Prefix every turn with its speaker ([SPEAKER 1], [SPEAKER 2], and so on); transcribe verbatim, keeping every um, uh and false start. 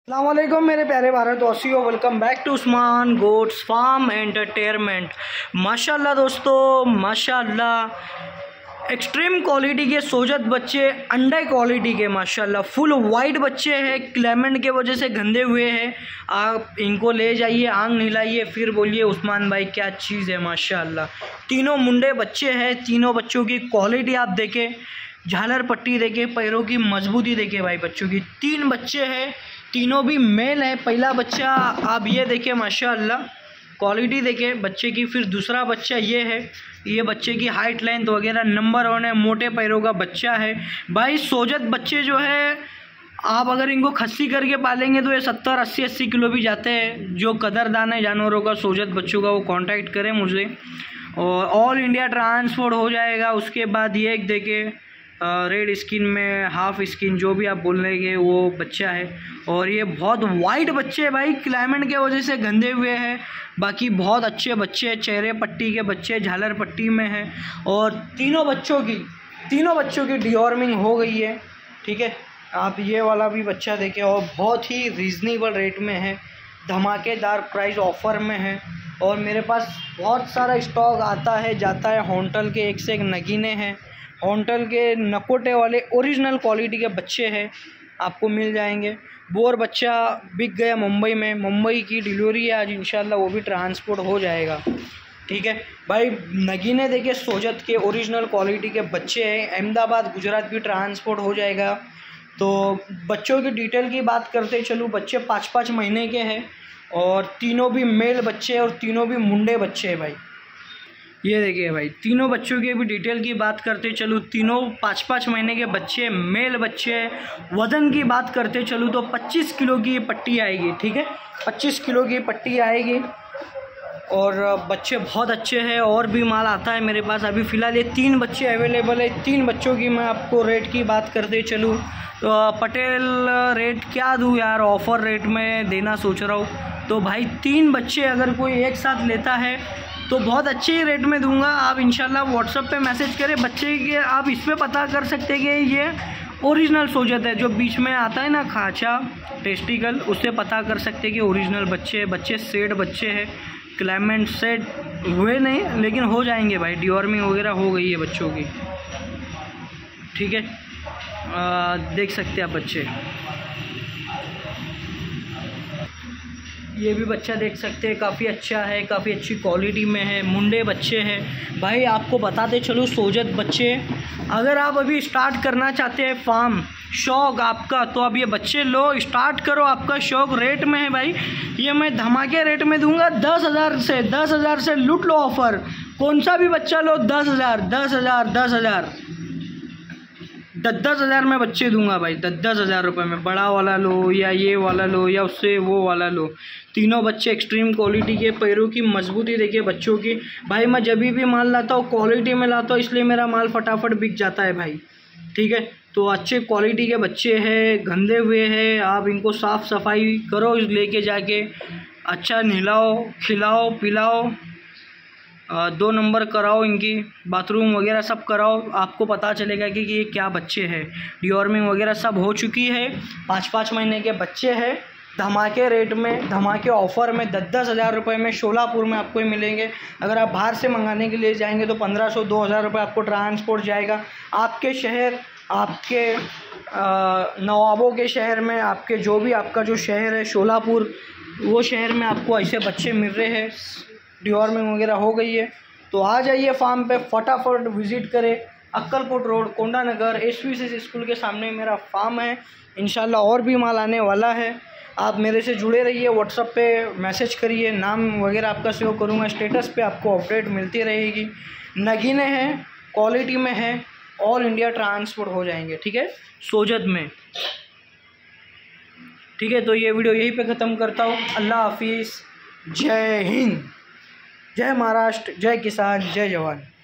[SPEAKER 1] अस्सलाम वालेकुम मेरे प्यारे भारतवासियों, welcome back to Usman goats farm entertainment. माशाल्लाह दोस्तों, माशाल्लाह एक्सट्रीम क्वालिटी के सोजत बच्चे, अंडे क्वालिटी के माशाल्लाह फुल वाइट बच्चे हैं। क्लेमेंट के वजह से गंदे हुए हैं। आप इनको ले जाइए, आंख निलाइए, फिर बोलिए उस्मान भाई क्या चीज़ है। माशाल्लाह तीनों मुंडे बच्चे हैं। तीनों बच्चों की क्वालिटी आप देखें, झालर पट्टी देखें, पैरों की मजबूती देखें भाई। बच्चों की तीन बच्चे हैं, तीनों भी मेल है। पहला बच्चा आप ये देखें, माशाल्लाह क्वालिटी देखें बच्चे की। फिर दूसरा बच्चा ये है, ये बच्चे की हाइट लेंथ वगैरह नंबर वन है। मोटे पैरों का बच्चा है भाई। सोजत बच्चे जो है, आप अगर इनको खस्सी करके पालेंगे तो ये सत्तर अस्सी अस्सी किलो भी जाते हैं। जो कदरदान है जानवरों का, सोजत बच्चों का, वो कांटेक्ट करें मुझे और ऑल इंडिया ट्रांसपोर्ट हो जाएगा। उसके बाद ये एक देखें, रेड स्किन में हाफ स्किन, जो भी आप बोल लेंगे वो बच्चा है। और ये बहुत वाइट बच्चे हैं भाई, क्लाइमेट के वजह से गंदे हुए हैं। बाकी बहुत अच्छे बच्चे हैं, चेहरे पट्टी के बच्चे, झालर पट्टी में हैं। और तीनों बच्चों की तीनों बच्चों की डिवॉर्मिंग हो गई है। ठीक है, आप ये वाला भी बच्चा देखें और बहुत ही रीज़नेबल रेट में है, धमाकेदार प्राइस ऑफ़र में है। और मेरे पास बहुत सारा स्टॉक आता है जाता है। हॉन्टल के एक से एक नगीने हैं, हॉन्टल के नकोटे वाले ओरिजिनल क्वालिटी के बच्चे हैं, आपको मिल जाएंगे। बोर बच्चा बिक गया मुंबई में, मुंबई की डिलीवरी है आज इंशाल्लाह, वो भी ट्रांसपोर्ट हो जाएगा। ठीक है भाई, नगीने देखिए सोजत के ओरिजिनल क्वालिटी के बच्चे हैं। अहमदाबाद गुजरात भी ट्रांसपोर्ट हो जाएगा। तो बच्चों की डिटेल की बात करते चलूँ, बच्चे पाँच पाँच महीने के हैं और तीनों भी मेल बच्चे हैं और तीनों भी मुंडे बच्चे हैं भाई। ये देखिए भाई, तीनों बच्चों की भी डिटेल की बात करते चलूँ, तीनों पाँच पाँच महीने के बच्चे, मेल बच्चे। वज़न की बात करते चलूँ तो पच्चीस किलो की पट्टी आएगी। ठीक है, पच्चीस किलो की पट्टी आएगी और बच्चे बहुत अच्छे हैं। और भी माल आता है मेरे पास। अभी फ़िलहाल ये तीन बच्चे अवेलेबल है। तीन बच्चों की मैं आपको रेट की बात करते चलूँ तो पटेल रेट क्या दूँ यार, ऑफ़र रेट में देना सोच रहा हूँ। तो भाई तीन बच्चे अगर कोई एक साथ लेता है तो बहुत अच्छे ही रेट में दूंगा। आप इंशाल्लाह व्हाट्सएप पे मैसेज करें। बच्चे के आप इस पे पता कर सकते हैं कि ये ओरिजिनल सोजत है, जो बीच में आता है ना खांचा टेस्टिकल, उससे पता कर सकते हैं कि ओरिजिनल बच्चे बच्चे सेट बच्चे हैं। क्लाइमेट सेट हुए नहीं लेकिन हो जाएंगे भाई, डिवॉर्मिंग वगैरह हो गई है बच्चों की। ठीक है, आ, देख सकते हैं आप बच्चे। ये भी बच्चा देख सकते हैं, काफ़ी अच्छा है, काफ़ी अच्छी क्वालिटी में है। मुंडे बच्चे हैं भाई। आपको बताते चलो, सोजत बच्चे, अगर आप अभी स्टार्ट करना चाहते हैं फार्म, शौक़ आपका, तो अब ये बच्चे लो, स्टार्ट करो। आपका शौक़ रेट में है भाई, ये मैं धमाके रेट में दूंगा। दस हज़ार से दस हज़ार से लूट लो ऑफ़र। कौन सा भी बच्चा लो, दस हज़ार दस हज़ार दस हज़ार दस दस हज़ार में बच्चे दूंगा भाई। दस दस हज़ार रुपये में बड़ा वाला लो या ये वाला लो या उससे वो वाला लो। तीनों बच्चे एक्सट्रीम क्वालिटी के, पैरों की मजबूती देखिए बच्चों की भाई। मैं जब भी माल लाता हूँ क्वालिटी में लाता हूँ, इसलिए मेरा माल फटाफट बिक जाता है भाई। ठीक है, तो अच्छे क्वालिटी के बच्चे हैं, गंदे हुए हैं। आप इनको साफ़ सफाई करो, लेके जाके अच्छा नहलाओ, खिलाओ, पिलाओ, दो नंबर कराओ, इनकी बाथरूम वगैरह सब कराओ। आपको पता चलेगा कि ये क्या बच्चे हैं। डिवॉर्मिंग वगैरह सब हो चुकी है। पाँच पाँच महीने के बच्चे हैं, धमाके रेट में, धमाके ऑफ़र में, दस दस हज़ार रुपये में शोलापुर में आपको मिलेंगे। अगर आप बाहर से मंगाने के लिए जाएंगे तो पंद्रह सौ दो हज़ार रुपये आपको ट्रांसपोर्ट जाएगा। आपके शहर, आपके नवाबों के शहर में, आपके जो भी आपका जो शहर है शोलापुर, वो शहर में आपको ऐसे बच्चे मिल रहे हैं। डिवॉर्मिंग वगैरह हो गई है तो आ जाइए फार्म पे, फटाफट विज़िट करें। Akkalkot road, Konda Nagar, S V C school के सामने मेरा फार्म है। इंशाल्लाह और भी माल आने वाला है। आप मेरे से जुड़े रहिए, व्हाट्सएप पे मैसेज करिए, नाम वगैरह आपका सेव करूँगा। स्टेटस पे आपको अपडेट मिलती रहेगी। नगीने हैं, क्वालिटी में है, ऑल इंडिया ट्रांसपोर्ट हो जाएंगे। ठीक है, सोजत में। ठीक है, तो ये वीडियो यहीं पे ख़त्म करता हूँ। अल्लाह हाफिज़, जय हिंद, जय महाराष्ट्र, जय किसान, जय जवान।